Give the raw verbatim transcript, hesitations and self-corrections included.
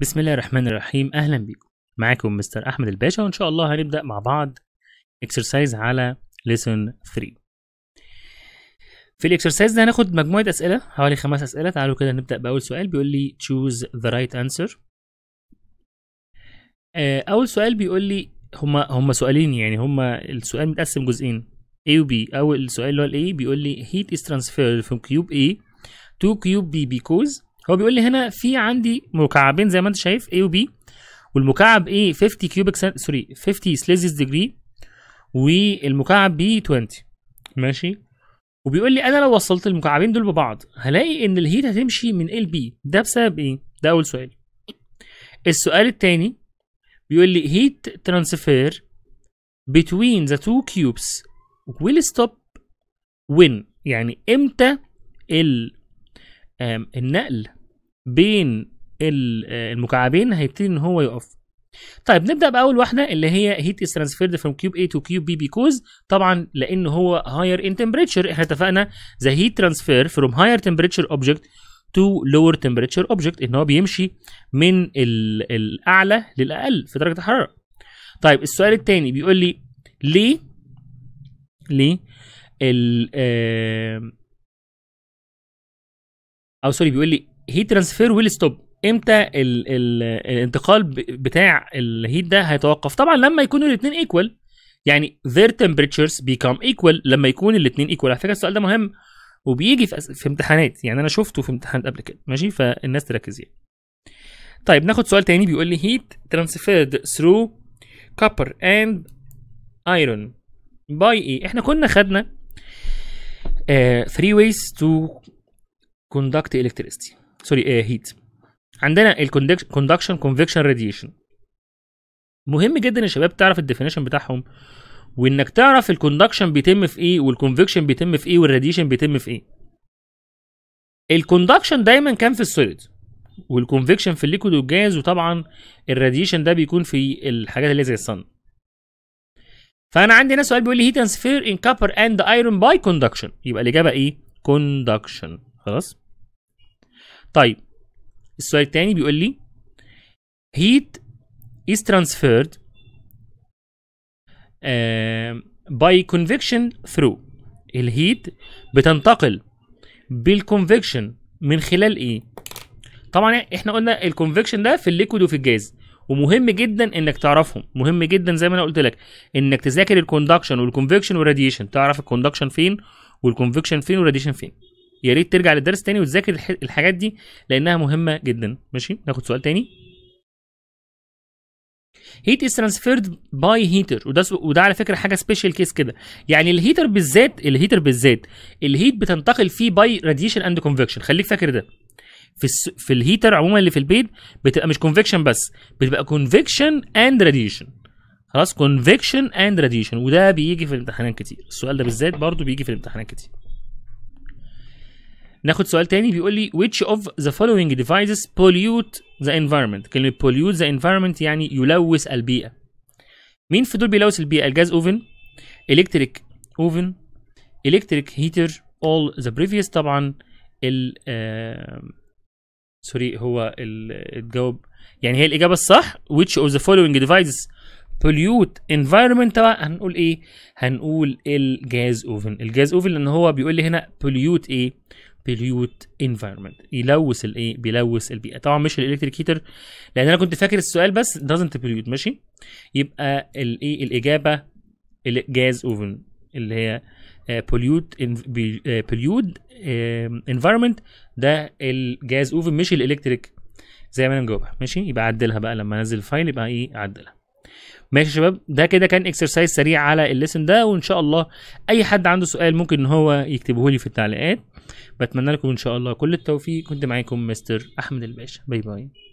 بسم الله الرحمن الرحيم. اهلا بيكم، معاكم مستر احمد الباشا، وان شاء الله هنبدا مع بعض اكسرسايز على ليسون ثلاثة. في الاكسرسايز ده هناخد مجموعه اسئله، حوالي خمس اسئله. تعالوا كده نبدا باول سؤال، بيقول لي choose the right answer. اول سؤال بيقول لي هما هما سؤالين، يعني هما السؤال متقسم جزئين A و B. اول سؤال اللي هو ال A بيقول لي heat is transferred from cube A to cube B because هو بيقول لي هنا في عندي مكعبين زي ما انت شايف A و B، والمكعب A خمسين كيوبيك سوري خمسين سليزيوس ديجري، والمكعب B عشرين. ماشي، وبيقول لي انا لو وصلت المكعبين دول ببعض هلاقي ان الهيت هتمشي من A ل B. ده بسبب ايه؟ ده اول سؤال. السؤال الثاني بيقول لي heat transfer between the two cubes will stop when، يعني امتى ال النقل بين المكعبين هيبتدي ان هو يقف. طيب نبدا باول واحده اللي هي heat is transferred from cube A to cube B because طبعا لان هو higher in temperature. احنا اتفقنا the heat transfer from higher temperature object to lower temperature object ان هو بيمشي من الاعلى للاقل في درجه الحراره. طيب السؤال الثاني بيقول لي ليه ليه ال آه او سوري بيقول لي heat transfer will stop، امتى ال ال الانتقال بتاع الهيت ده هيتوقف؟ طبعا لما يكونوا الاثنين ايكوال، يعني their temperatures become equal لما يكون الاثنين ايكوال. على فكره السؤال ده مهم وبيجي في, في امتحانات، يعني انا شفته في امتحانات قبل كده. ماشي، فالناس تركز يعني. طيب ناخد سؤال تاني بيقول لي heat transferred through copper and iron by ايه؟ احنا كنا خدنا uh, three ways to conduct electricity سوري uh, heat. عندنا الكوندكشن كونفكشن راديشن. مهم جدا يا شباب تعرف الديفينيشن بتاعهم، وانك تعرف الكوندكشن بيتم في ايه والكونفكشن بيتم في ايه والراديشن بيتم في ايه. الكوندكشن دايما كان في السوليد، والكونفكشن في الليكويد والجاز، وطبعا الراديشن ده بيكون في الحاجات اللي زي الصن. فانا عندي هنا سؤال بيقول لي heat transfer in copper and iron by conduction، يبقى الاجابه ايه؟ conduction. خلاص. طيب السؤال الثاني بيقول لي heat is transferred uh, by convection through، الهيت بتنتقل بالكونفكشن من خلال ايه؟ طبعا احنا قلنا الكونفكشن ده في الليكويد وفي الجاز، ومهم جدا انك تعرفهم، مهم جدا زي ما انا قلت لك انك تذاكر الكوندكشن والكونفكشن والراديشن، تعرف الكوندكشن فين والكونفكشن فين والراديشن فين. يا ريت ترجع للدرس تاني وتذاكر الحاجات دي لانها مهمه جدا. ماشي، ناخد سؤال تاني. heat is transferred by heater، وده وده على فكره حاجه سبيشال كيس كده، يعني الهيتر بالذات الهيتر بالذات الهيت بتنتقل فيه باي راديشن اند كونفكشن. خليك فاكر ده. في الس... في الهيتر عموما اللي في البيت بتبقى مش كونفكشن بس، بتبقى كونفكشن اند راديشن. خلاص، كونفكشن اند راديشن، وده بيجي في الامتحانات كتير. السؤال ده بالذات برضو بيجي في الامتحانات كتير. ناخد سؤال تاني بيقول لي which of the following devices pollute the environment. كلمة pollute the environment يعني يلوث البيئة. مين في دول بيلوث البيئة؟ الجاز اوفن، electric اوفن، electric heater، all the previous. طبعا ال آه سوري هو الجواب، يعني هي الإجابة الصح which of the following devices pollute environment. طبعا هنقول ايه؟ هنقول الجاز اوفن. الجاز اوفن لان هو بيقول لي هنا pollute ايه؟ pollute environment، يلوث الايه؟ بيلوث البيئه. طبعا مش الالكتريك هيتر لان انا كنت فاكر السؤال بس doesn't pollute. ماشي، يبقى الايه الاجابه الجاز اوفن اللي هي pollute pollute environment، ده الجاز اوفن مش الالكتريك زي ما انا مجاوبها. ماشي، يبقى عدلها بقى لما انزل الفايل يبقى ايه؟ اعدلها. ماشي يا شباب، ده كده كان اكسرسايز سريع على الليسن ده، وان شاء الله اي حد عنده سؤال ممكن ان هو يكتبه لي في التعليقات. بتمنى لكم ان شاء الله كل التوفيق. كنت معاكم مستر احمد الباشا، باي باي.